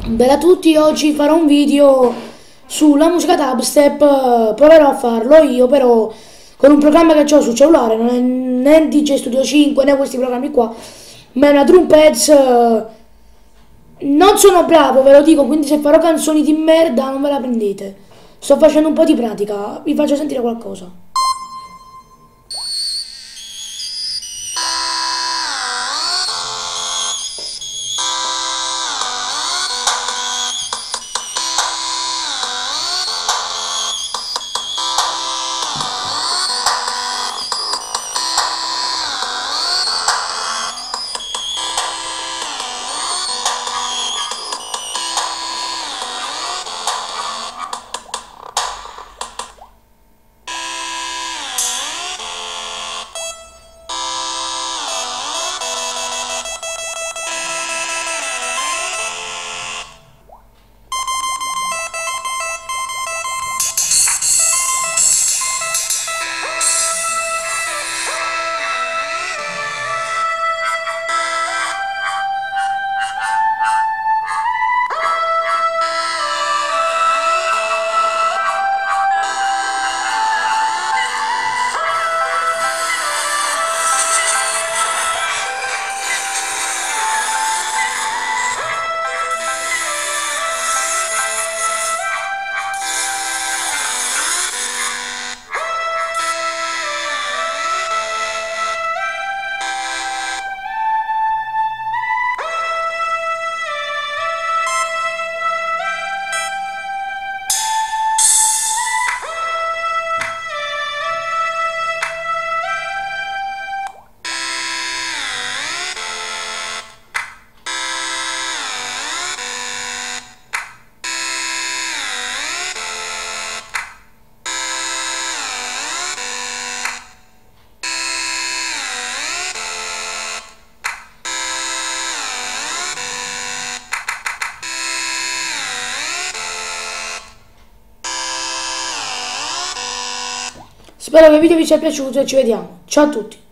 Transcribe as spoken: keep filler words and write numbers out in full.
Bella a tutti, oggi farò un video sulla musica dubstep, eh, proverò a farlo io però con un programma che ho sul cellulare, non è né D J Studio cinque né questi programmi qua, ma è una drum pads, eh, non sono bravo ve lo dico, quindi se farò canzoni di merda non ve la prendete, sto facendo un po' di pratica, vi faccio sentire qualcosa. Spero che il video vi sia piaciuto e ci vediamo. Ciao a tutti.